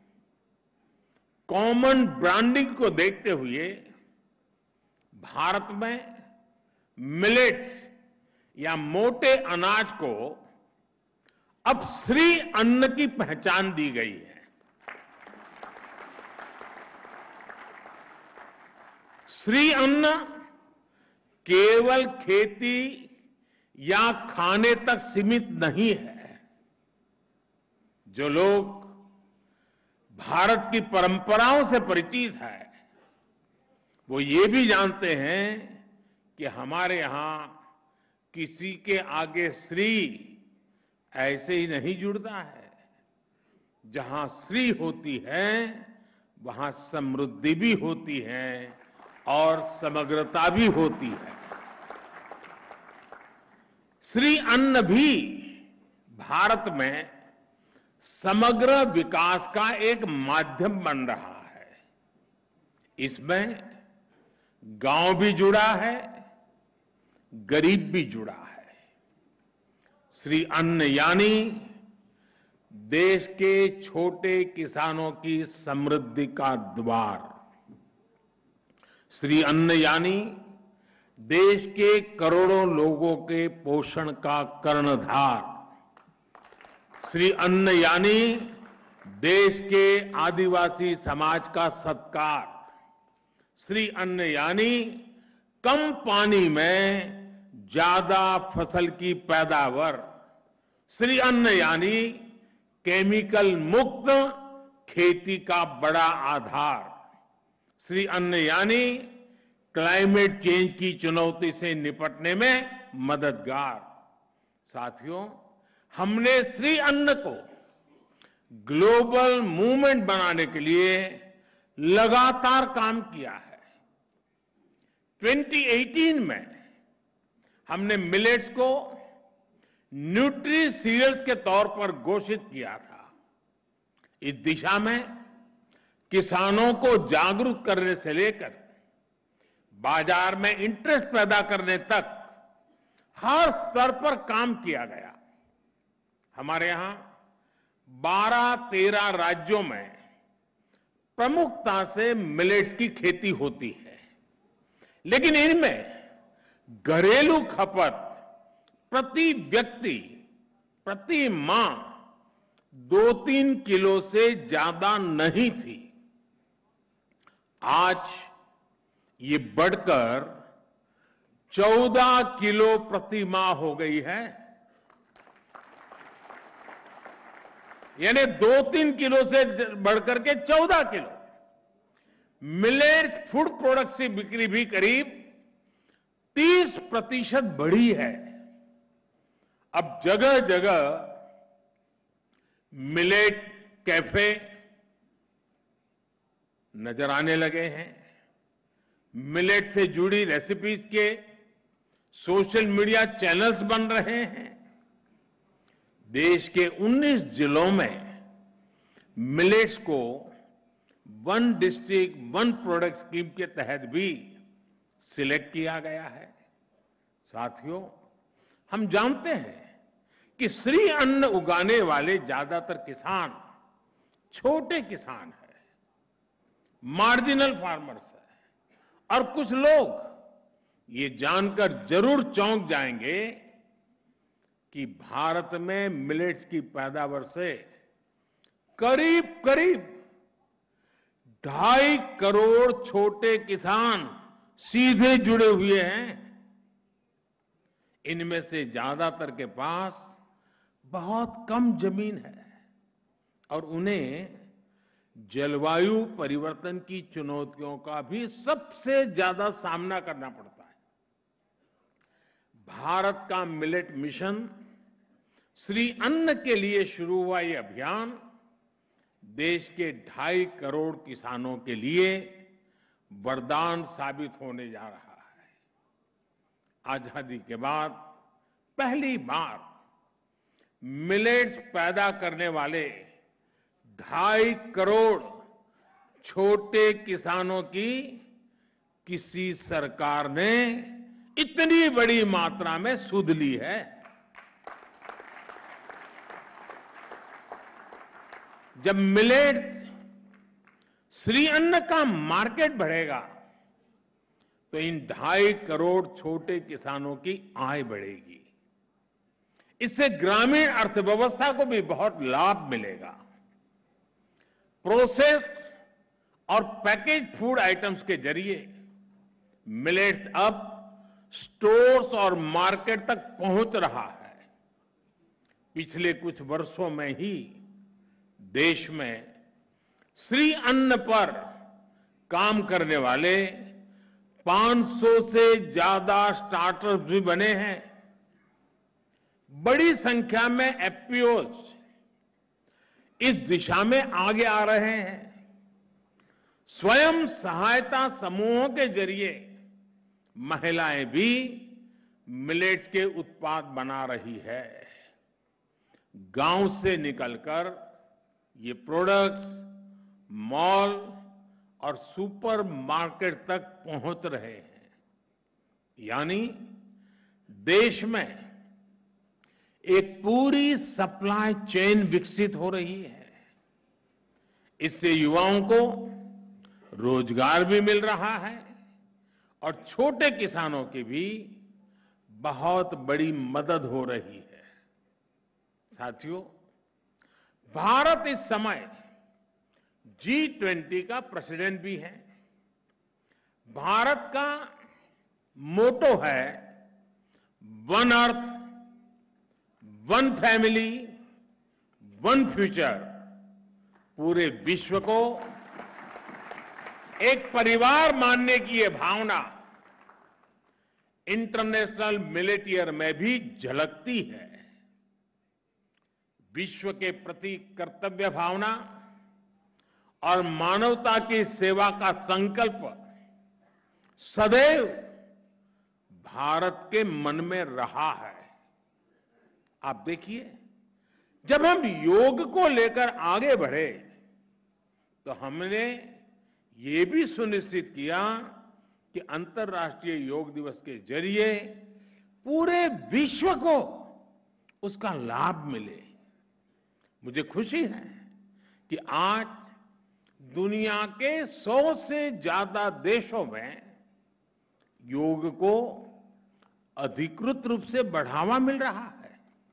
कॉमन ब्रांडिंग को देखते हुए भारत में मिलेट्स या मोटे अनाज को अब श्री अन्न की पहचान दी गई है। श्री अन्न केवल खेती या खाने तक सीमित नहीं है। जो लोग भारत की परंपराओं से परिचित है, वो ये भी जानते हैं कि हमारे यहां किसी के आगे श्री ऐसे ही नहीं जुड़ता है। जहां श्री होती है, वहां समृद्धि भी होती है और समग्रता भी होती है। श्री अन्न भी भारत में समग्र विकास का एक माध्यम बन रहा है। इसमें गांव भी जुड़ा है, गरीब भी जुड़ा है। श्री अन्न यानी देश के छोटे किसानों की समृद्धि का द्वार। श्री अन्न यानी देश के करोड़ों लोगों के पोषण का कर्णधार। श्री अन्न यानी देश के आदिवासी समाज का सत्कार। श्री अन्न यानी कम पानी में ज्यादा फसल की पैदावार। श्री अन्न यानी केमिकल मुक्त खेती का बड़ा आधार। श्री अन्न यानी क्लाइमेट चेंज की चुनौती से निपटने में मददगार। साथियों, हमने श्री अन्न को ग्लोबल मूवमेंट बनाने के लिए लगातार काम किया है। 2018 में हमने मिलेट्स को न्यूट्री सीरियल्स के तौर पर घोषित किया था। इस दिशा में किसानों को जागरूक करने से लेकर बाजार में इंटरेस्ट पैदा करने तक हर स्तर पर काम किया गया। हमारे यहां 12-13 राज्यों में प्रमुखता से मिलेट्स की खेती होती है, लेकिन इनमें घरेलू खपत प्रति व्यक्ति, प्रति माह 2-3 किलो से ज्यादा नहीं थी। आज ये बढ़कर 14 किलो प्रति माह हो गई है। यानी 2-3 किलो से बढ़कर के 14 किलो। मिलेट फूड प्रोडक्ट्स की बिक्री भी करीब 30% बढ़ी है। अब जगह जगह मिलेट कैफे नजर आने लगे हैं। मिलेट से जुड़ी रेसिपीज के सोशल मीडिया चैनल्स बन रहे हैं। देश के 19 जिलों में मिलेट्स को one district one product scheme के तहत भी सिलेक्ट किया गया है। साथियों, हम जानते हैं कि श्री अन्न उगाने वाले ज्यादातर किसान छोटे किसान हैं, मार्जिनल फार्मर्स हैं, और कुछ लोग ये जानकर जरूर चौंक जाएंगे कि भारत में मिलेट्स की पैदावार से करीब करीब 2.5 करोड़ छोटे किसान सीधे जुड़े हुए हैं। इनमें से ज्यादातर के पास बहुत कम जमीन है और उन्हें जलवायु परिवर्तन की चुनौतियों का भी सबसे ज्यादा सामना करना पड़ता है। भारत का मिलेट मिशन श्री अन्न के लिए शुरू हुआ ये अभियान देश के 2.5 करोड़ किसानों के लिए वरदान साबित होने जा रहा है। आजादी के बाद पहली बार मिलेट्स पैदा करने वाले 2.5 करोड़ छोटे किसानों की किसी सरकार ने इतनी बड़ी मात्रा में सुध ली है। जब मिलेट श्री अन्न का मार्केट बढ़ेगा तो इन 2.5 करोड़ छोटे किसानों की आय बढ़ेगी। इससे ग्रामीण अर्थव्यवस्था को भी बहुत लाभ मिलेगा। प्रोसेस्ड और पैकेज फूड आइटम्स के जरिए मिलेट्स अब स्टोर्स और मार्केट तक पहुंच रहा है। पिछले कुछ वर्षों में ही देश में श्री अन्न पर काम करने वाले 500 से ज्यादा स्टार्टअप्स भी बने हैं। बड़ी संख्या में एफपीओज इस दिशा में आगे आ रहे हैं। स्वयं सहायता समूहों के जरिए महिलाएं भी मिलेट्स के उत्पाद बना रही है। गांव से निकलकर ये प्रोडक्ट्स मॉल और सुपर मार्केट तक पहुंच रहे हैं। यानी देश में एक पूरी सप्लाई चेन विकसित हो रही है। इससे युवाओं को रोजगार भी मिल रहा है और छोटे किसानों की भी बहुत बड़ी मदद हो रही है। साथियों, भारत इस समय G20 का प्रेसिडेंट भी है। भारत का मोटो है one earth, one family, one future. पूरे विश्व को एक परिवार मानने की यह भावना इंटरनेशनल मिलेट ईयर में भी झलकती है। विश्व के प्रति कर्तव्य भावना और मानवता की सेवा का संकल्प सदैव भारत के मन में रहा है। आप देखिए, जब हम योग को लेकर आगे बढ़े तो हमने ये भी सुनिश्चित किया कि अंतर्राष्ट्रीय योग दिवस के जरिए पूरे विश्व को उसका लाभ मिले। मुझे खुशी है कि आज दुनिया के 100 से ज्यादा देशों में योग को अधिकृत रूप से बढ़ावा मिल रहा है।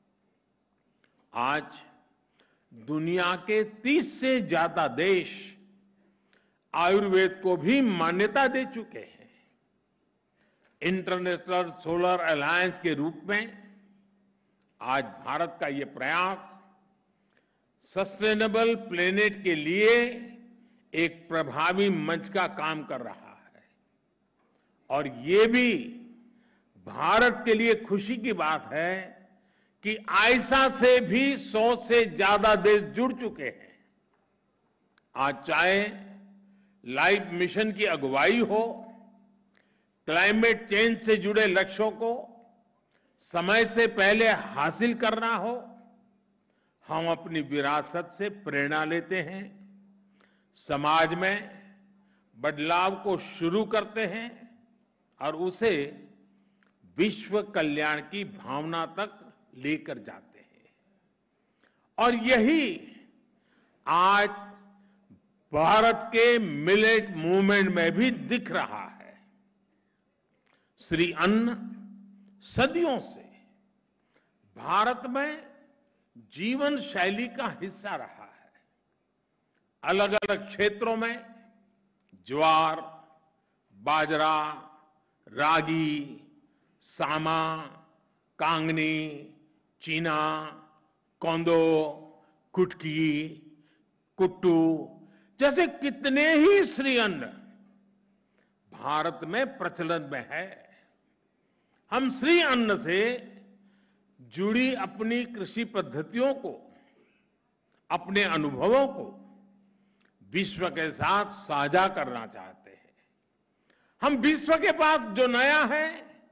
आज दुनिया के 30 से ज्यादा देश आयुर्वेद को भी मान्यता दे चुके हैं। इंटरनेशनल सोलर अलायंस के रूप में आज भारत का ये प्रयास सस्टेनेबल प्लेनेट के लिए एक प्रभावी मंच का काम कर रहा है। और ये भी भारत के लिए खुशी की बात है कि आईसा से भी 100 से ज्यादा देश जुड़ चुके हैं। आज चाहे लाइफ मिशन की अगुवाई हो, क्लाइमेट चेंज से जुड़े लक्ष्यों को समय से पहले हासिल करना हो, हम अपनी विरासत से प्रेरणा लेते हैं, समाज में बदलाव को शुरू करते हैं और उसे विश्व कल्याण की भावना तक लेकर जाते हैं। और यही आज भारत के मिलेट मूवमेंट में भी दिख रहा है। श्री अन्न सदियों से भारत में जीवन शैली का हिस्सा रहा है। अलग अलग क्षेत्रों में ज्वार, बाजरा, रागी, सामा, कांगनी, चीना, कोंदो, कुटकी, कुट्टू जैसे कितने ही श्री अन्न भारत में प्रचलन में है। हम श्री अन्न से जुड़ी अपनी कृषि पद्धतियों को, अपने अनुभवों को विश्व के साथ साझा करना चाहते हैं। हम विश्व के पास जो नया है,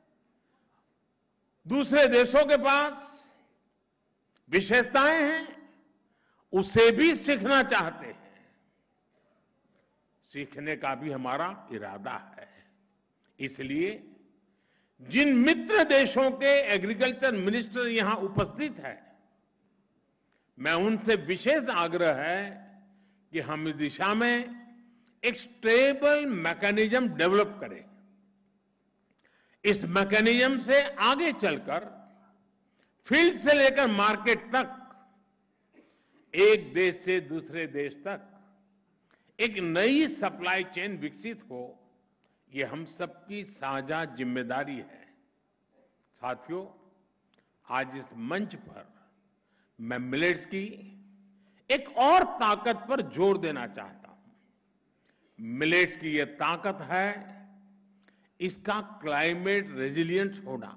दूसरे देशों के पास विशेषताएं हैं, उसे भी सीखना चाहते हैं। सीखने का भी हमारा इरादा है। इसलिए जिन मित्र देशों के एग्रीकल्चर मिनिस्टर यहां उपस्थित हैं, मैं उनसे विशेष आग्रह है कि हम इस दिशा में एक स्टेबल मैकेनिज्म डेवलप करें। इस मैकेनिज्म से आगे चलकर फील्ड से लेकर मार्केट तक, एक देश से दूसरे देश तक एक नई सप्लाई चेन विकसित हो, ये हम सबकी साझा जिम्मेदारी है। साथियों, आज इस मंच पर मैं मिलेट्स की एक और ताकत पर जोर देना चाहता हूं। मिलेट्स की यह ताकत है इसका क्लाइमेट रेजिलिएंट होना।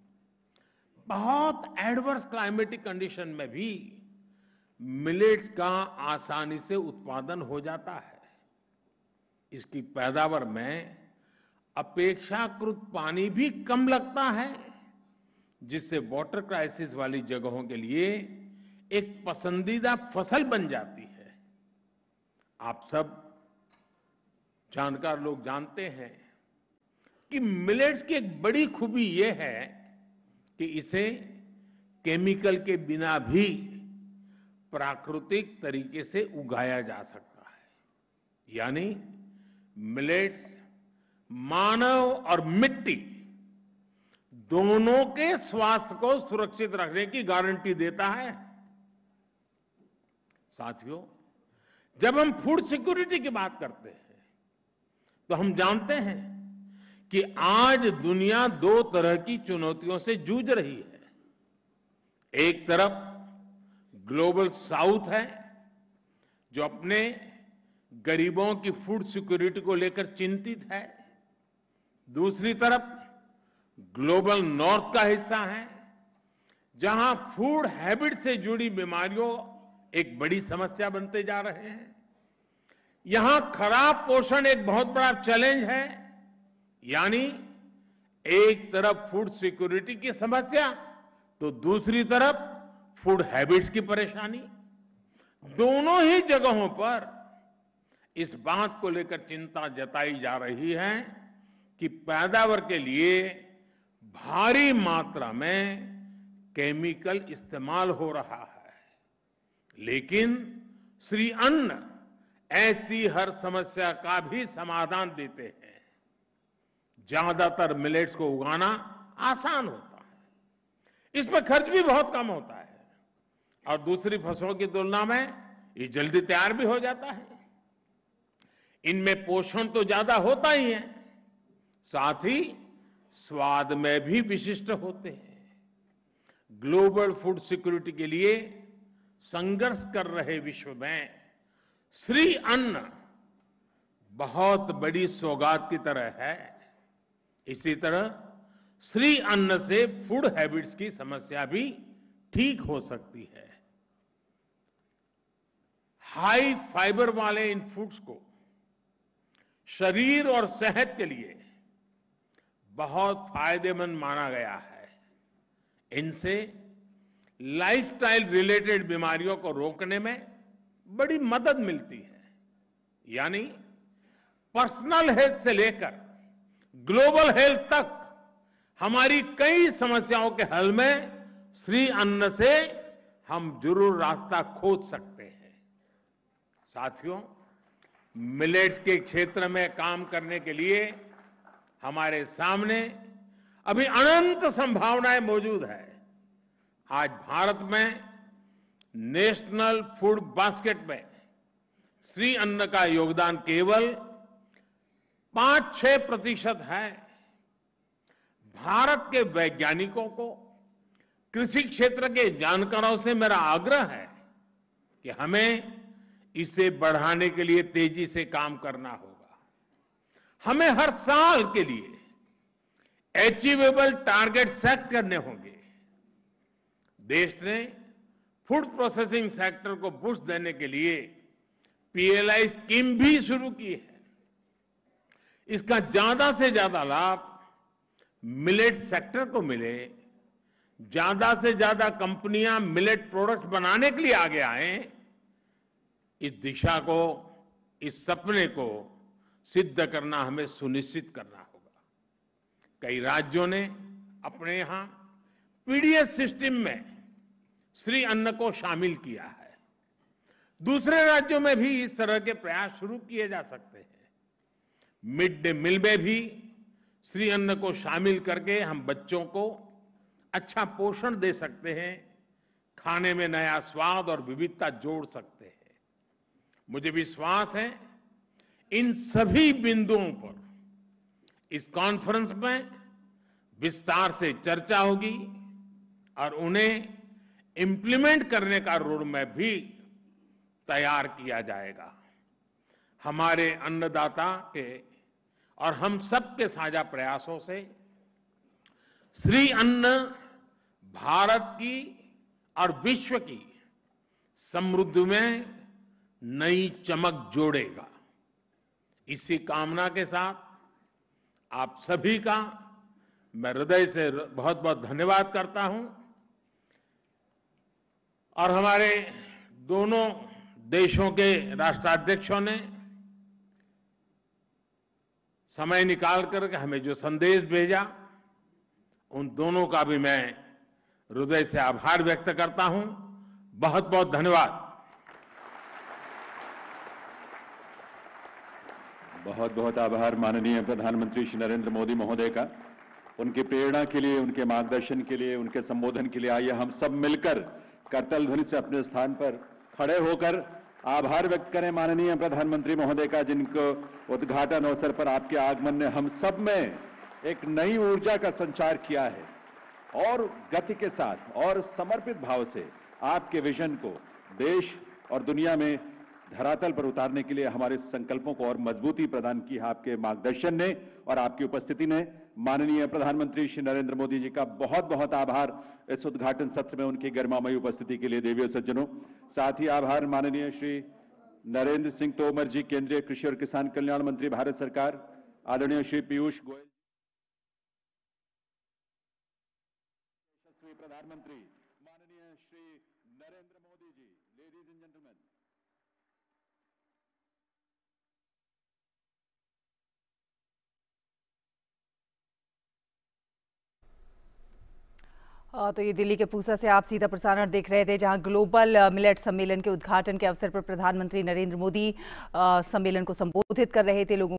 बहुत एडवर्स क्लाइमेटिक कंडीशन में भी मिलेट्स का आसानी से उत्पादन हो जाता है। इसकी पैदावार में अपेक्षाकृत पानी भी कम लगता है, जिससे वाटर क्राइसिस वाली जगहों के लिए एक पसंदीदा फसल बन जाती है। आप सब जानकार लोग जानते हैं कि मिलेट्स की एक बड़ी खूबी यह है कि इसे केमिकल के बिना भी प्राकृतिक तरीके से उगाया जा सकता है। यानी मिलेट्स मानव और मिट्टी दोनों के स्वास्थ्य को सुरक्षित रखने की गारंटी देता है। साथियों, जब हम फूड सिक्योरिटी की बात करते हैं तो हम जानते हैं कि आज दुनिया दो तरह की चुनौतियों से जूझ रही है। एक तरफ ग्लोबल साउथ है, जो अपने गरीबों की फूड सिक्योरिटी को लेकर चिंतित है। दूसरी तरफ ग्लोबल नॉर्थ का हिस्सा है, जहां फूड हैबिट से जुड़ी बीमारियों एक बड़ी समस्या बनते जा रहे हैं। यहां खराब पोषण एक बहुत बड़ा चैलेंज है। यानी एक तरफ फूड सिक्योरिटी की समस्या तो दूसरी तरफ फूड हैबिट्स की परेशानी। दोनों ही जगहों पर इस बात को लेकर चिंता जताई जा रही है कि पैदावार के लिए भारी मात्रा में केमिकल इस्तेमाल हो रहा है। लेकिन श्री अन्न ऐसी हर समस्या का भी समाधान देते हैं। ज्यादातर मिलेट्स को उगाना आसान होता है, इस पर खर्च भी बहुत कम होता है और दूसरी फसलों की तुलना में ये जल्दी तैयार भी हो जाता है। इनमें पोषण तो ज्यादा होता ही है, साथ ही स्वाद में भी विशिष्ट होते हैं। ग्लोबल फूड सिक्योरिटी के लिए संघर्ष कर रहे विश्व में श्री अन्न बहुत बड़ी सौगात की तरह है। इसी तरह श्री अन्न से फूड हैबिट्स की समस्या भी ठीक हो सकती है। हाई फाइबर वाले इन फूड्स को शरीर और सेहत के लिए बहुत फायदेमंद माना गया है। इनसे लाइफस्टाइल रिलेटेड बीमारियों को रोकने में बड़ी मदद मिलती है। यानी पर्सनल हेल्थ से लेकर ग्लोबल हेल्थ तक हमारी कई समस्याओं के हल में श्री अन्न से हम जरूर रास्ता खोज सकते हैं। साथियों, मिलेट्स के क्षेत्र में काम करने के लिए हमारे सामने अभी अनंत संभावनाएं मौजूद है। आज भारत में नेशनल फूड बास्केट में श्री अन्न का योगदान केवल 5-6% है। भारत के वैज्ञानिकों को, कृषि क्षेत्र के जानकारों से मेरा आग्रह है कि हमें इसे बढ़ाने के लिए तेजी से काम करना होगा। हमें हर साल के लिए अचीवेबल टारगेट सेट करने होंगे। देश ने फूड प्रोसेसिंग सेक्टर को बूस्ट देने के लिए पीएलआई स्कीम भी शुरू की है। इसका ज्यादा से ज्यादा लाभ मिलेट सेक्टर को मिले, ज्यादा से ज्यादा कंपनियां मिलेट प्रोडक्ट्स बनाने के लिए आगे आए। इस दिशा को, इस सपने को सिद्ध करना हमें सुनिश्चित करना होगा। कई राज्यों ने अपने यहां पीडीएस सिस्टम में श्री अन्न को शामिल किया है। दूसरे राज्यों में भी इस तरह के प्रयास शुरू किए जा सकते हैं। मिड डे मील में भी श्री अन्न को शामिल करके हम बच्चों को अच्छा पोषण दे सकते हैं, खाने में नया स्वाद और विविधता जोड़ सकते हैं। मुझे विश्वास है इन सभी बिंदुओं पर इस कॉन्फ्रेंस में विस्तार से चर्चा होगी और उन्हें इंप्लीमेंट करने का रोड मैप भी तैयार किया जाएगा। हमारे अन्नदाता के और हम सब के साझा प्रयासों से श्री अन्न भारत की और विश्व की समृद्धि में नई चमक जोड़ेगा। इसी कामना के साथ आप सभी का मैं हृदय से बहुत बहुत धन्यवाद करता हूं और हमारे दोनों देशों के राष्ट्राध्यक्षों ने समय निकाल कर हमें जो संदेश भेजा, उन दोनों का भी मैं हृदय से आभार व्यक्त करता हूं। बहुत बहुत धन्यवाद। बहुत बहुत आभार माननीय प्रधानमंत्री श्री नरेंद्र मोदी महोदय का। उनकी प्रेरणा के लिए, उनके मार्गदर्शन के लिए, उनके संबोधन के लिए आइए हम सब मिलकर करतल ध्वनि से अपने स्थान पर खड़े होकर आभार व्यक्त करें माननीय प्रधानमंत्री महोदय का, जिनको उद्घाटन अवसर पर आपके आगमन ने हम सब में एक नई ऊर्जा का संचार किया है और गति के साथ और समर्पित भाव से आपके विजन को देश और दुनिया में धरातल पर उतारने के लिए हमारे संकल्पों को और मजबूती प्रदान की है आपके मार्गदर्शन ने और आपकी उपस्थिति ने। माननीय प्रधानमंत्री श्री नरेंद्र मोदी जी का बहुत बहुत आभार इस उद्घाटन सत्र में उनकी गरिमामयी उपस्थिति के लिए। देवी और सज्जनों, साथ ही आभार माननीय श्री नरेंद्र सिंह तोमर जी, केंद्रीय कृषि और किसान कल्याण मंत्री भारत सरकार, आदरणीय श्री पीयूष गोयल, यशस्वी प्रधानमंत्री माननीय Shri Narendra Modi ji. Ladies and gentleman, तो ये दिल्ली के पूसा से आप सीधा प्रसारण देख रहे थे, जहां ग्लोबल मिलेट सम्मेलन के उद्घाटन के अवसर पर प्रधानमंत्री नरेंद्र मोदी सम्मेलन को संबोधित कर रहे थे। लोगों